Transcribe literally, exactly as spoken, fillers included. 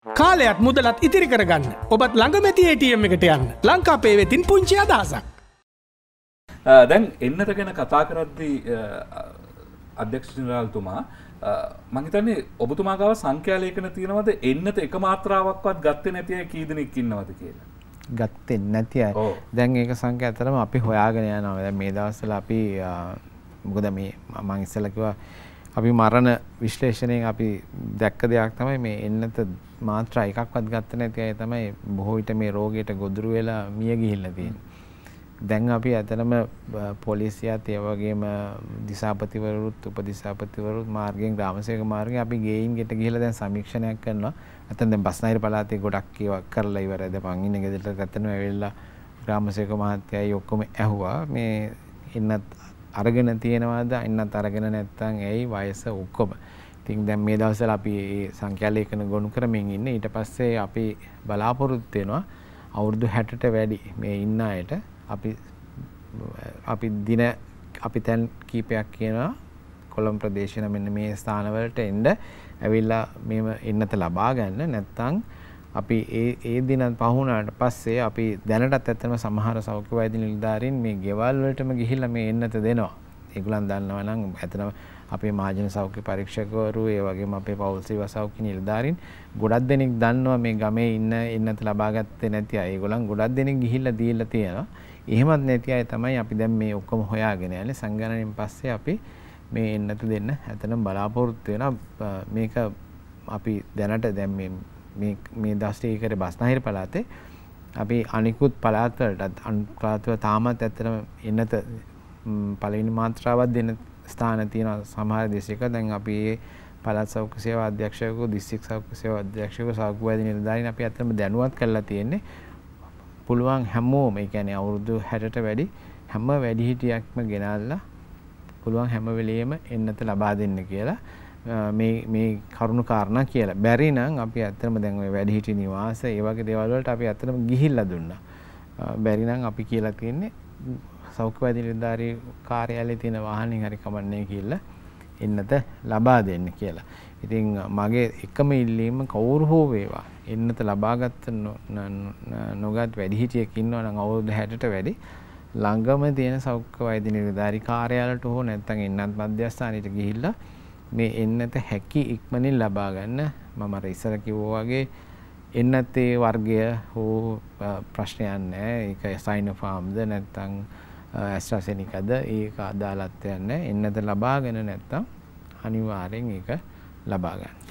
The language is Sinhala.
කාලයත් මුදලත් ඉතිරි කරගන්න ඔබත් ළඟමැති A T M එකට යන්න ලංකාපේ වෙතින් පුංචි අදහසක්. දැන් එන්නත ගැන කතා කරද්දී අධ්‍යක්ෂ ජනරාල්තුමා මම හිතන්නේ ඔබතුමා ගාව සංඛ්‍යා ලේඛන තියෙනවද එන්නත එක මාත්‍රාවක්වත් ගත්තේ නැති අය කී දෙනෙක් ඉන්නවද කියලා? ගත්තේ නැති අය. දැන් ඒක සංඛ්‍යා ඇතරම අපි හොයාගෙන යනවා. දැන් මේ දවස්වල අපි මොකද මේ මම ඉස්සෙල්ලා කිව්වා අපි මරණ විශ්ලේෂණයෙන් අපි දැක්ක දෙයක් තමයි මේ එන්නත මාත්‍රා එකක්වත් ගත්තේ නැති අය තමයි බොහෝ විට මේ රෝගයට ගොදුරු වෙලා මිය ගිහිල්ලා තියෙන්නේ. දැන් අපි අතරම පොලිසියත් ඒ වගේම දිසාපතිවරුත් උපදිසාපතිවරුත් මාර්ගයෙන් ග්‍රාමසේවක මාර්ගයෙන් අපි ගෙයින් ගෙට ගිහිල්ලා දැන් සමීක්ෂණයක් කරනවා. නැත්නම් දැන් බස්නාහිර පළාතේ ගොඩක් ඒවා කරලා ඉවරයි. දැන් මං ඉන්නේ ගෙදරට ගත්තම ඇවිල්ලා ග්‍රාමසේවක මහත්තයයි ඔක්කොම ඇහුවා මේ එන්නත් අරගෙන තියෙනවද එන්නත් අරගෙන නැත්නම් ඇයි වයස ඔක්කොම. ඉතින් දැන් මේ දවස්වල අපි මේ සංඛ්‍යා ලේඛන ගොනු කරමින් ඉන්නේ. ඊට පස්සේ අපි බලාපොරොත්තු වෙනවා අවුරුදු හැටට වැඩි මේ ඉන්න අයට අපි අපි දින අපි දැන් කීපයක් කියනවා කොළඹ ප්‍රදේශයේ මෙන්න මේ ස්ථානවලට එන්න ඇවිල්ලා මේව එන්නත ලබා ගන්න නැත්නම් අපි ඒ ඒ දින පහුණාට පස්සේ අපි දැනටත් ඇත්තටම සමහර සෞඛ්‍ය වෛද්‍ය නිලධාරීන් මේ ගෙවල් වලටම ගිහිල්ලා මේ එන්නත දෙනවා. ඒගොල්ලන් දන්නවා නම් ඇත්තටම අපේ මහජන සෞඛ්‍ය පරීක්ෂකවරු ඒ වගේම අපේ පෞල් සේවා සෞඛ්‍ය නිලධාරීන් ගොඩක් දෙනෙක් දන්නවා මේ ගමේ ඉන්න එන්නත ලබා ගත්තේ නැති අය. ඒගොල්ලන් ගොඩක් දෙනෙක් ගිහිල්ලා දීලා තියෙනවා. එහෙමත් නැති අය තමයි අපි දැන් මේ ඔක්කොම හොයාගෙන යන්නේ. සංගණනයෙන් පස්සේ අපි මේ එන්නත දෙන්න ඇත්තටම බලාපොරොත්තු වෙනවා. මේක අපි දැනට දැන් මේ මේ මේ දවස්වල කරේ බස්නාහිර පළාතේ අපි අනිකුත් පළාත් වලටත් අනුකූලව තාමත් ඇත්තටම එන්නත පළවෙනි මාත්‍රාවක් දෙන ස්ථාන තියෙන සමහර දේශයක දැන් අපි මේ පළාත් සෞඛ්‍ය සේවා අධ්‍යක්ෂකව දිස්ත්‍රික් සෞඛ්‍ය සේවා අධ්‍යක්ෂකව සෞඛ්‍ය වෛද්‍ය නිලධාරීන් අපි ඇත්තටම දැනුවත් කරලා තියෙන්නේ පුළුවන් හැමෝම ඒ කියන්නේ අවුරුදු හැටට වැඩි හැම වැඩිහිටියෙක්ම ගෙනල්ලා පුළුවන් හැම වෙලෙම එන්නත ලබා දෙන්න කියලා මේ මේ කරුණු කාරණා කියලා. බැරි නම් අපි ඇත්තටම දැන් ওই වැඩිහිටි නිවාස ඒ වගේ දේවල් වලට අපි ඇත්තටම ගිහිල්ලා දුන්නා. බැරි නම් අපි කියලා තියෙන්නේ සෞඛ්‍ය වෛද්‍ය නිලධාරී කාර්යාලයේ තියෙන වාහනින් හරි කමන්නේ කියලා එන්නත ලබා දෙන්න කියලා. ඉතින් මගේ එකම ඉල්ලීම කවුරු හෝ වේවා එන්නත ලබාගත් නොගත් වැඩිහිටියෙක් ඉන්නවා නම් අවුරුදු හැටට වැඩි ළඟම තියෙන සෞඛ්‍ය වෛද්‍ය නිලධාරී කාර්යාලයට හෝ නැත්නම් එන්නත් මධ්‍යස්ථානෙට ගිහිල්ලා මේ එන්නත හැකි ඉක්මනින් ලබා ගන්න. මම අර ඉස්සර කිව්වා වගේ එන්නතේ වර්ගය හෝ ප්‍රශ්නයක් නැහැ. ඒක සයිනෝෆාම්ද නැත්නම් ඇස්ට්‍රාසෙනිකාද ඒක අදාළත්වයක් නැහැ. එන්නත ලබාගෙන නැත්නම් අනිවාර්යෙන් ඒක ලබා ගන්න.